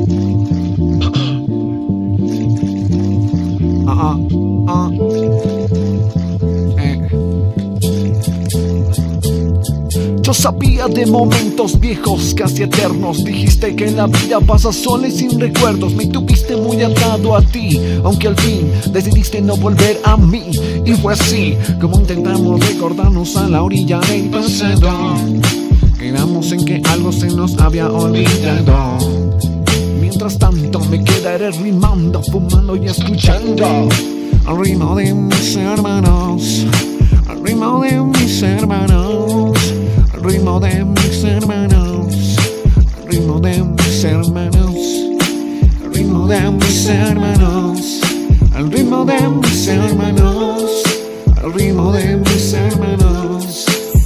Yo sabía de momentos viejos, casi eternos. Dijiste que la vida pasa sola y sin recuerdos. Me tuviste muy atado a ti, aunque al fin decidiste no volver a mí. Y fue así como intentamos recordarnos a la orilla del pasado. Quedamos en que algo se nos había olvidado. Mientras tanto me quedaré rimando, fumando y escuchando al ritmo de mis hermanos, al ritmo de mis hermanos, al ritmo de mis hermanos, al ritmo de mis hermanos, al ritmo de mis hermanos, al ritmo de mis hermanos, al ritmo de mis hermanos.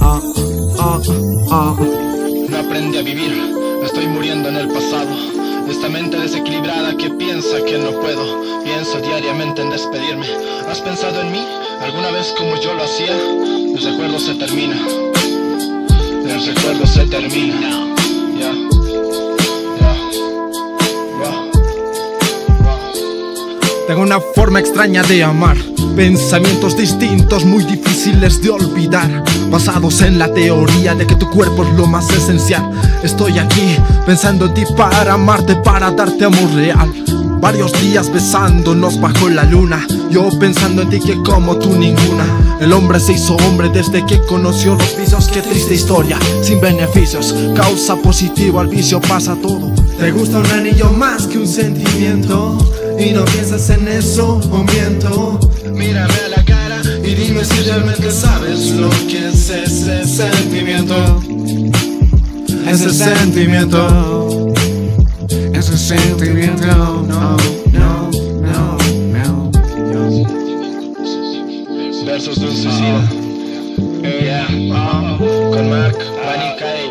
No aprendí a vivir, estoy muriendo en el pasado. Esta mente desequilibrada que piensa que no puedo. Pienso diariamente en despedirme. ¿Has pensado en mí alguna vez como yo lo hacía? El recuerdo se termina. El recuerdo se termina. Tengo una forma extraña de amar, pensamientos distintos muy difíciles de olvidar, basados en la teoría de que tu cuerpo es lo más esencial. Estoy aquí pensando en ti para amarte, para darte amor real. Varios días besándonos bajo la luna, yo pensando en ti que como tú ninguna. El hombre se hizo hombre desde que conoció los vicios. Qué triste historia, sin beneficios. Causa positiva al vicio, pasa todo. Te gusta un anillo más que un sentimiento, y no piensas en eso o miento. Mírame a la cara y dime si realmente sabes lo que es ese sentimiento. Ese sentimiento, ese sentimiento, no, no, no, no. Versos de un suicida. Con Mark, Vanica